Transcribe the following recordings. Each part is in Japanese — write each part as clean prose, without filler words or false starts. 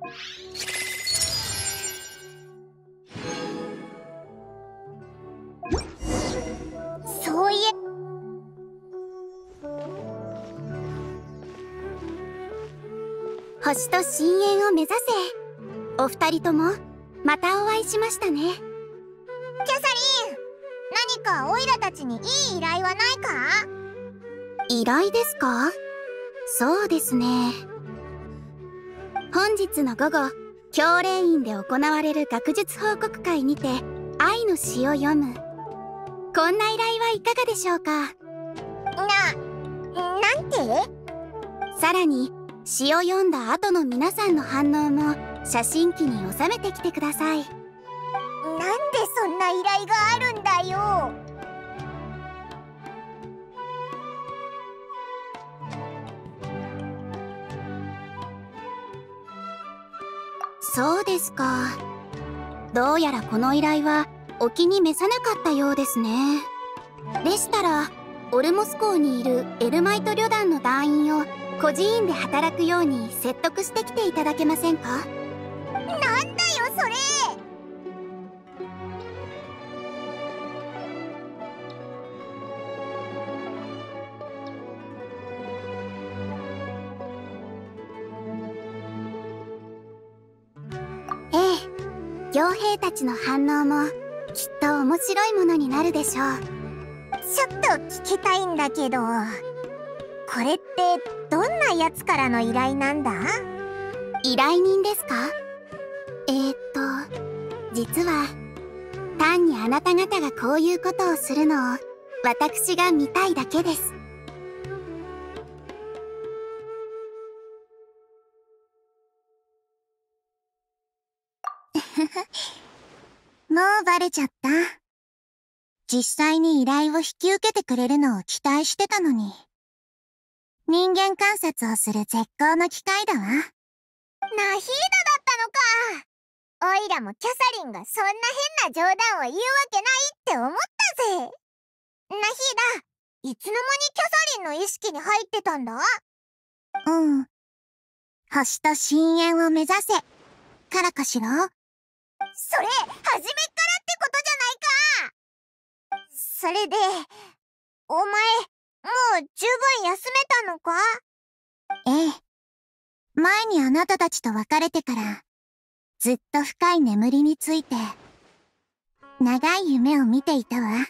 そういえ星と深淵を目指せ。お二人ともまたお会いしましたね。キャサリン、何かオイラたちにいい依頼はないか？依頼ですか？そうですね。本日の午後、教霊院で行われる学術報告会にて愛の詩を読む。こんな依頼はいかがでしょうか？なんて？さらに詩を読んだ後の皆さんの反応も写真機に収めてきてください。なんでそんな依頼があるんだよ。そうですか。どうやらこの依頼はお気に召さなかったようですね。でしたらオルモス港にいるエルマイト旅団の団員を孤児院で働くように説得してきていただけませんか？なんだよそれ。ええ、傭兵たちの反応もきっと面白いものになるでしょう。ちょっと聞きたいんだけど、これってどんなやつからの依頼なんだ？依頼人ですか？実は単にあなた方がこういうことをするのを私が見たいだけです。もうバレちゃった。実際に依頼を引き受けてくれるのを期待してたのに。人間観察をする絶好の機会だわ。ナヒーダだったのか。オイラもキャサリンがそんな変な冗談を言うわけないって思ったぜ。ナヒーダ、いつの間にキャサリンの意識に入ってたんだ？星と深淵を目指せからかしら。それ初めっからってことじゃないか。それでお前もう十分休めたのか？ええ、前にあなたたちと別れてからずっと深い眠りについて長い夢を見ていたわ。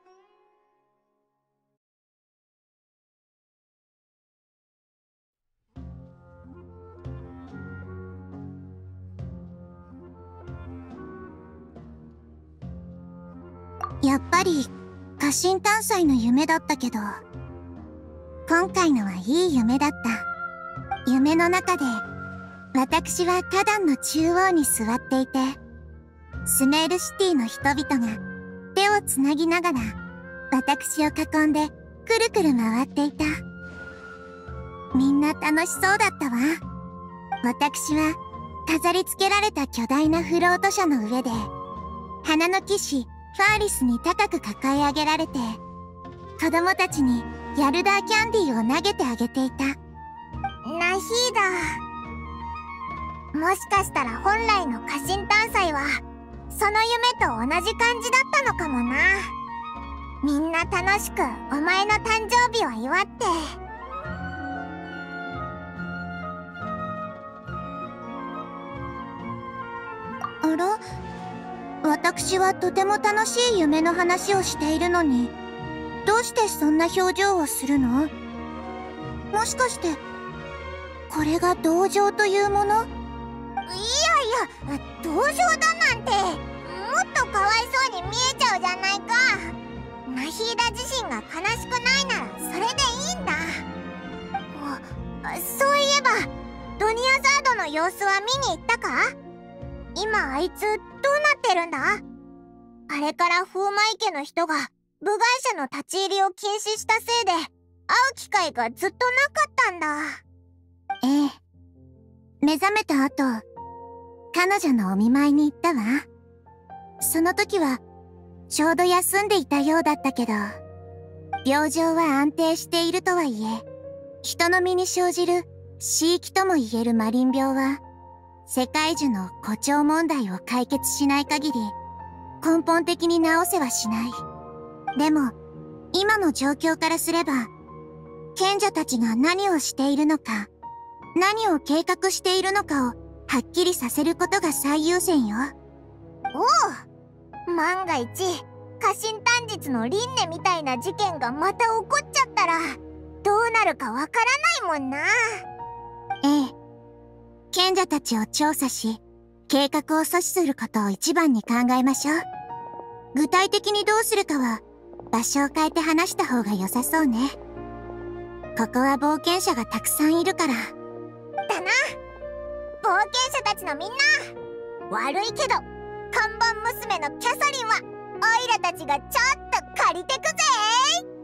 やっぱり過信探査の夢だったけど、今回のはいい夢だった。夢の中で私は花壇の中央に座っていて、スメールシティの人々が手をつなぎながら私を囲んでくるくる回っていた。みんな楽しそうだったわ。私は飾り付けられた巨大なフロート車の上で花の騎士ファーリスに高く抱え上げられて、子供たちにヤルダーキャンディーを投げてあげていた。ナヒーダ、もしかしたら本来の過信探査はその夢と同じ感じだったのかもな。みんな楽しくお前の誕生日を祝って。あら？私はとても楽しい夢の話をしているのに、どうしてそんな表情をするの？もしかしてこれが同情というもの？いやいや、同情だなんてもっとかわいそうに見えちゃうじゃないか。ナヒーダ自身が悲しくないならそれでいいんだ。そういえばドニアザードの様子は見に行ったか？今あいつどうなってるんだ？あれから風魔池の人が部外者の立ち入りを禁止したせいで会う機会がずっとなかったんだ。ええ、目覚めた後彼女のお見舞いに行ったわ。その時はちょうど休んでいたようだったけど、病状は安定しているとはいえ、人の身に生じる死域ともいえるマリン病は世界樹の誇張問題を解決しない限り根本的に直せはしない。でも今の状況からすれば、賢者たちが何をしているのか、何を計画しているのかをはっきりさせることが最優先よ。 おお、万が一家臣短日の輪廻みたいな事件がまた起こっちゃったらどうなるかわからないもんな。 ええ、賢者たちを調査し計画を阻止することを一番に考えましょう。具体的にどうするかは場所を変えて話した方が良さそうね。ここは冒険者がたくさんいるから。だな。冒険者たちのみんな、悪いけど看板娘のキャサリンはオイラたちがちょっと借りてくぜー。